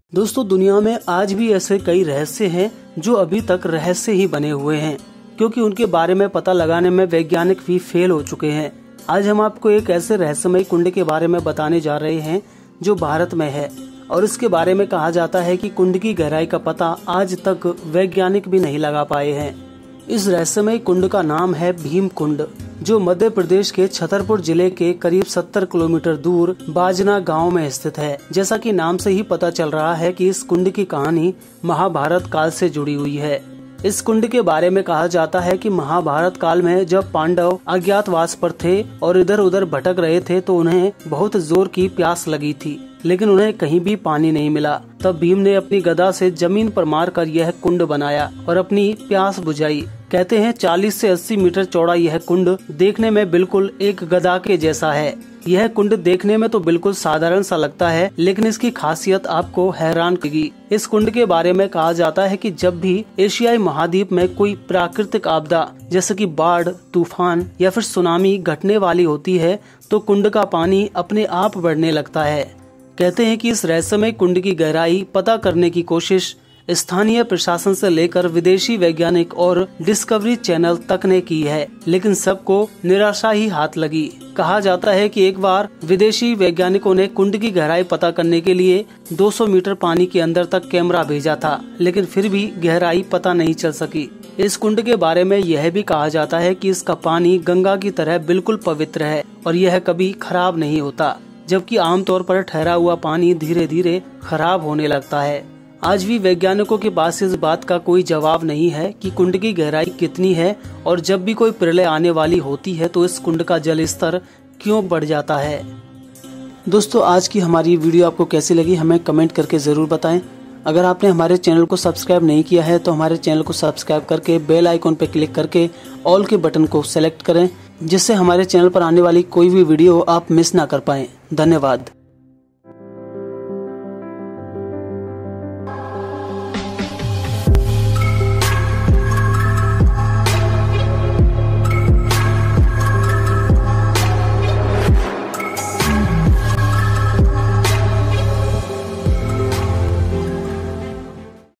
दोस्तों, दुनिया में आज भी ऐसे कई रहस्य हैं जो अभी तक रहस्य ही बने हुए हैं, क्योंकि उनके बारे में पता लगाने में वैज्ञानिक भी फेल हो चुके हैं। आज हम आपको एक ऐसे रहस्यमय कुंड के बारे में बताने जा रहे हैं जो भारत में है, और इसके बारे में कहा जाता है कि कुंड की गहराई का पता आज तक वैज्ञानिक भी नहीं लगा पाए हैं। इस रहस्यमय कुंड का नाम है भीम कुंड, जो मध्य प्रदेश के छतरपुर जिले के करीब 70 किलोमीटर दूर बाजना गांव में स्थित है। जैसा कि नाम से ही पता चल रहा है कि इस कुंड की कहानी महाभारत काल से जुड़ी हुई है। इस कुंड के बारे में कहा जाता है कि महाभारत काल में जब पांडव अज्ञातवास पर थे और इधर उधर भटक रहे थे तो उन्हें बहुत जोर की प्यास लगी थी, लेकिन उन्हें कहीं भी पानी नहीं मिला। तब भीम ने अपनी गदा से जमीन पर मारकर यह कुंड बनाया और अपनी प्यास बुझाई। कहते हैं 40 से 80 मीटर चौड़ा यह कुंड देखने में बिल्कुल एक गदा के जैसा है। यह कुंड देखने में तो बिल्कुल साधारण सा लगता है, लेकिन इसकी खासियत आपको हैरान करेगी। इस कुंड के बारे में कहा जाता है कि जब भी एशियाई महाद्वीप में कोई प्राकृतिक आपदा जैसे कि बाढ़, तूफान या फिर सुनामी घटने वाली होती है तो कुंड का पानी अपने आप बढ़ने लगता है। कहते हैं कि इस रहस्यमय कुंड की गहराई पता करने की कोशिश स्थानीय प्रशासन से लेकर विदेशी वैज्ञानिक और डिस्कवरी चैनल तक ने की है, लेकिन सबको निराशा ही हाथ लगी। कहा जाता है कि एक बार विदेशी वैज्ञानिकों ने कुंड की गहराई पता करने के लिए 200 मीटर पानी के अंदर तक कैमरा भेजा था, लेकिन फिर भी गहराई पता नहीं चल सकी। इस कुंड के बारे में यह भी कहा जाता है कि इसका पानी गंगा की तरह बिल्कुल पवित्र है और यह कभी खराब नहीं होता, जबकि आमतौर पर ठहरा हुआ पानी धीरे धीरे खराब होने लगता है। आज भी वैज्ञानिकों के पास इस बात का कोई जवाब नहीं है कि कुंड की गहराई कितनी है और जब भी कोई प्रलय आने वाली होती है तो इस कुंड का जल स्तर क्यों बढ़ जाता है। दोस्तों, आज की हमारी वीडियो आपको कैसी लगी हमें कमेंट करके जरूर बताएं। अगर आपने हमारे चैनल को सब्सक्राइब नहीं किया है तो हमारे चैनल को सब्सक्राइब करके बेल आइकॉन पर क्लिक करके ऑल के बटन को सेलेक्ट करें, जिससे हमारे चैनल पर आने वाली कोई भी वीडियो आप मिस ना कर पाएं। धन्यवाद।